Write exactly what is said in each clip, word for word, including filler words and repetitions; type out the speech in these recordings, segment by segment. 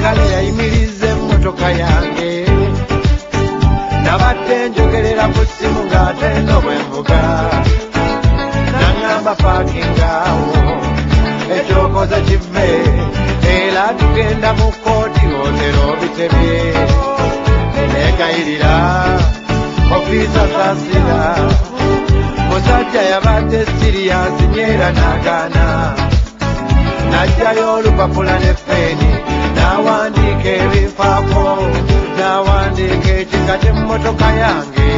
omusirikale yayimiriza emmotoka yange nabadde njogerera ku ssimu ng'ate no bwe mvuga naŋŋamba paakingawo ekyokoze kive era tugenda mu kkooti otero bitebye negayirira ofiisa saasira musajja yabadde siriyansi nyeera n'agaana najjayo olupapula ne ffeeni n'awandiika ebifaako n'awandiika ekika ky'emmotoka yange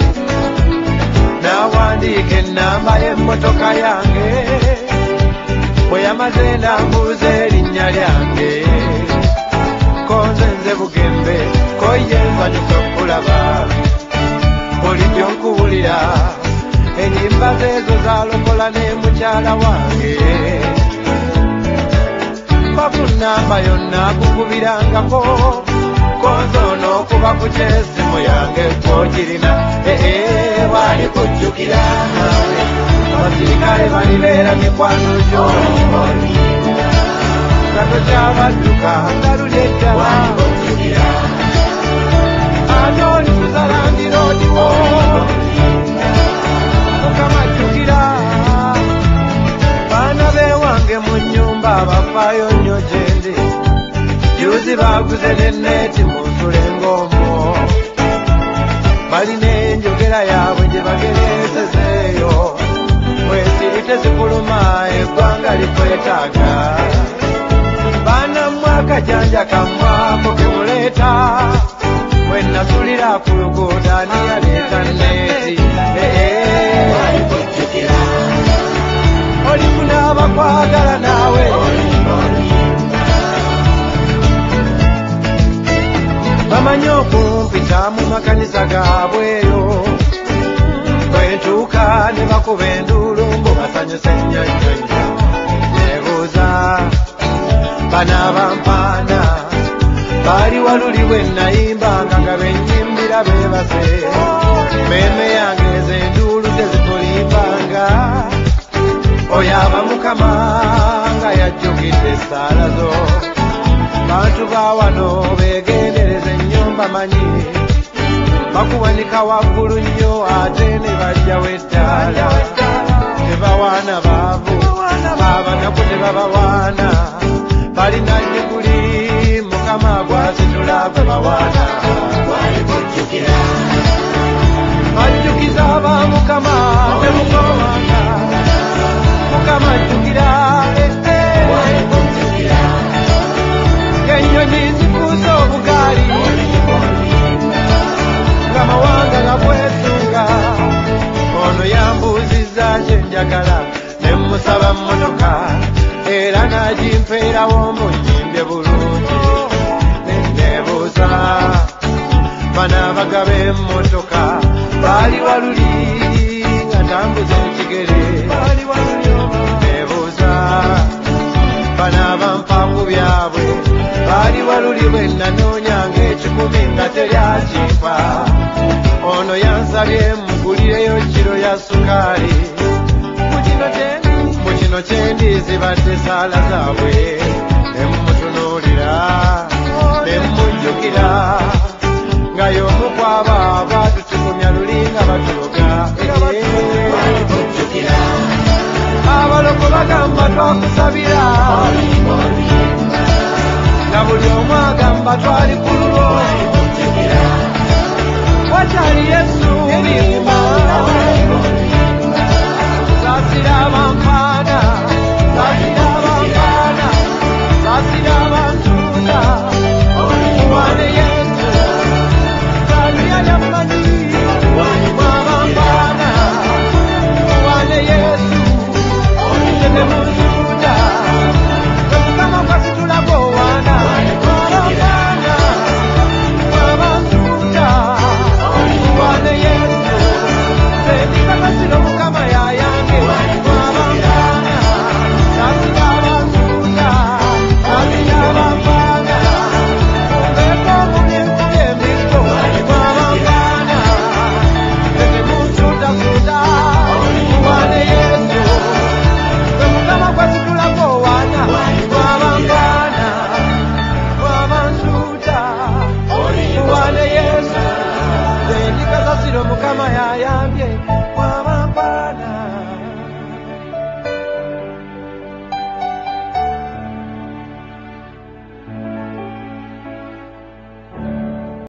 n'awandiika ennamba y'emmotoka yange bwe yamaze n'ambuuza erinnya lyange ko nze nze Bugembe ko ye nsanyuka okulaba bulijjo nkuwulira ennyimba zeezo zalokola ne mukyala wange baku nnamba yonna kukubirangako konzono okuba ku kyesimu yange kwogirina ee wali kujjukira abasirikale balibeera mikwano gyo kato kyabadduka nga luli eddala ate oli kuzalandira odiwo mukama jjukira baana beewange mu nnyumba abafaayo nnyo gyendi juzi baguze n'enneeti mu nsule ng'omwo balina enjogera yaabwe gye bagereesezeeyo bwesiri tezikuluma eggwanga likwetaaga baanammwe akajanja kammwako kemuleeta bwe nasulira ku luguudo ani yaleeta nneeti oli kunaaba kwagala naawe bamanyi okumpita mu makanisa gaabweyo bwe ntuuka ne bakuba enduulu mbu basanyusa ennyonnyonyo nebuuza banaaba mpaana baali waluli bwe nayimbanga nga bennyimbira beebase mmeeme yange ez'enduulu tezitulimbanga oyaba mukama nga yajjukidde essaala zo bantu ba wano beegendereza ennyo mbamanyi bakuwanika waggulu nnyo ate ne bajjawo ettaala tebawaana baavu abanaku tebabawaana balina nnyiguli mukama gwasitula gwe bawaana ajjukiza aba mukama temukowanga mukama jjukira ennyonyi zifuuse obugaali nga mawanga gabwesunga ono yambuuzizza kyenjagala ne mmusaba mmotoka era n'agimpeerawo munyimbye bulungi neneebuuza banaabaga b'emmotoka baali waluli nga tambuza ekigere neebuuza banaaba mpangu byabwe baali waluli bwe nanoonyanga ekikumi nga teryakimpa ono yansabye mugulireyo kiro ya sukaali mu kino kyendi zibadde saala zaabwe nemumutunuulira nemumujjukira nga y'omu kwabo abaatutukumya luli nga batuloga abaloko bagamba twakusabira nga buli omu agamba twali ku lulwo wakyali Yesu